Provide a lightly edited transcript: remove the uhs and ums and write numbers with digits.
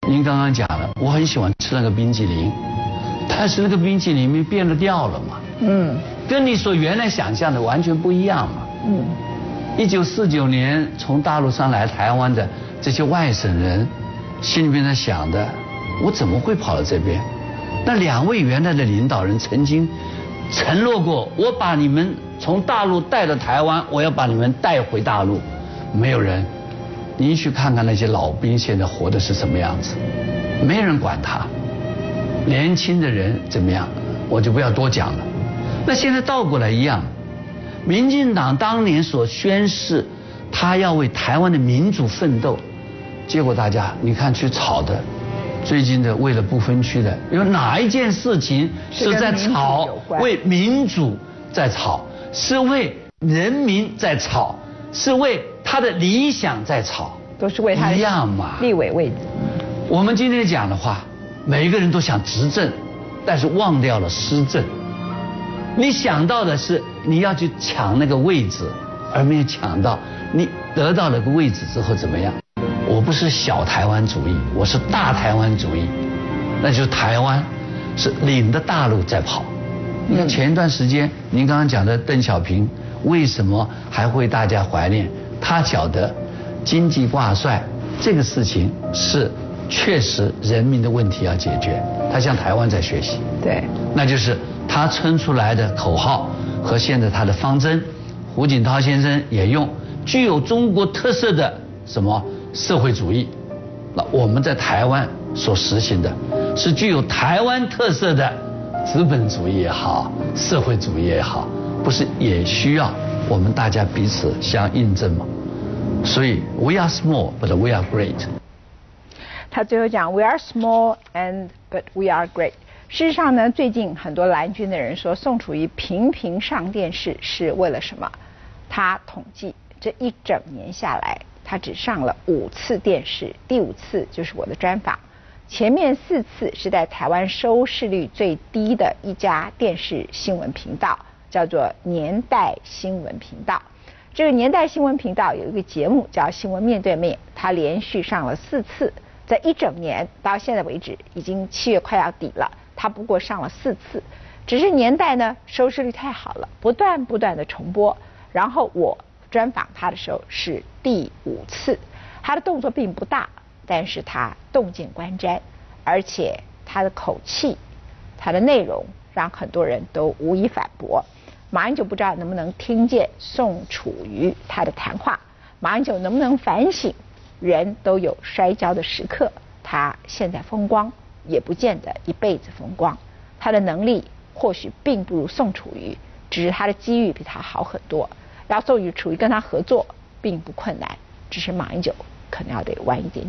您刚刚讲了，我很喜欢吃那个冰淇淋，但是那个冰淇淋变了调了嘛。跟你所原来想象的完全不一样嘛。1949年从大陆上来台湾的这些外省人，心里面在想的，我怎么会跑到这边？那2位原来的领导人曾经承诺过，我把你们从大陆带到台湾，我要把你们带回大陆。没有人，您去看看那些老兵现在活的是什么样子，没人管他。年轻的人怎么样，我就不要多讲了。那现在倒过来一样，民进党当年所宣誓，他要为台湾的民主奋斗，结果大家你看去吵的，最近的为了不分区的，有哪一件事情是在吵为民主在吵，是为人民在吵，是为他的理想在吵， 都是为他的一样嘛。 立委位置。 我们今天讲的话，每一个人都想执政，但是忘掉了施政。你想到的是你要去抢那个位置，而没有抢到你得到了个位置之后怎么样。我不是小台湾主义，我是大台湾主义，那就是台湾是领着大陆在跑。你看前一段时间您刚刚讲的邓小平，为什么还会大家怀念？他晓得经济挂帅这个事情是确实人民的问题要解决，他向台湾在学习。 对， 那就是他撑出来的口号和现在他的方针，胡锦涛先生也用具有中国特色的什么社会主义，那我们在台湾所实行的是具有台湾特色的资本主义也好，社会主义也好，不是也需要我们大家彼此相印证吗？所以 we are small but we are great。 他最后讲 we are small but we are great。事实上呢，最近很多蓝军的人说，宋楚瑜频频上电视是为了什么？他统计这一整年下来，他只上了5次电视，第5次就是我的专访。前面4次是在台湾收视率最低的一家电视新闻频道，叫做年代新闻频道。这个年代新闻频道有一个节目叫《新闻面对面》，他连续上了4次，在一整年到现在为止，已经7月快要底了。他不过上了4次，只是年代呢收视率太好了，不断的重播。然后我专访他的时候是第5次，他的动作并不大，但是他洞见观瞻，而且他的口气、他的内容让很多人都无以反驳。马英九不知道能不能听见宋楚瑜他的谈话，马英九能不能反省，人都有摔跤的时刻，他现在风光也不见得一辈子风光，他的能力或许并不如宋楚瑜，只是他的机遇比他好很多。要宋楚瑜跟他合作并不困难，只是马英九可能要得晚一点。